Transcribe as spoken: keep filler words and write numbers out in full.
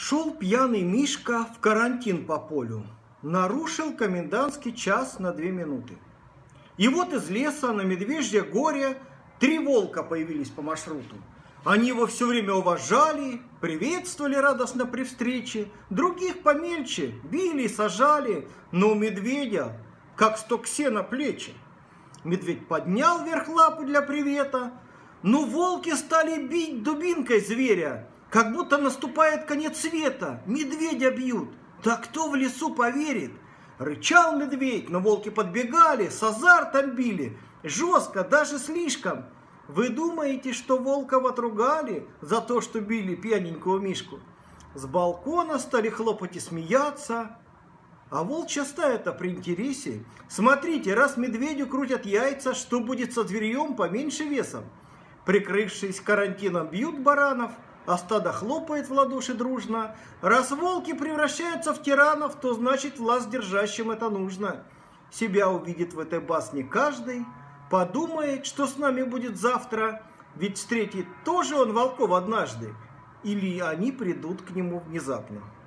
Шел пьяный Мишка в карантин по полю. Нарушил комендантский час на две минуты. И вот из леса на Медвежье горе три волка появились по маршруту. Они его все время уважали, приветствовали радостно при встрече. Других помельче били и сажали, но у медведя как сток сена плечи. Медведь поднял вверх лапы для привета, но волки стали бить дубинкой зверя, как будто наступает конец света. Медведя бьют. Да кто в лесу поверит? Рычал медведь, но волки подбегали, с азартом били. Жестко, даже слишком. Вы думаете, что волков отругали за то, что били пьяненького Мишку? С балкона стали хлопать и смеяться. А волчья стая-то при интересе. Смотрите, раз медведю крутят яйца, что будет со зверьем поменьше весом? Прикрывшись карантином, бьют баранов, а стадо хлопает в ладоши дружно. Раз волки превращаются в тиранов, то значит власть держащим это нужно. Себя увидит в этой басне каждый, подумает, что с нами будет завтра, ведь встретит тоже он волков однажды, или они придут к нему внезапно.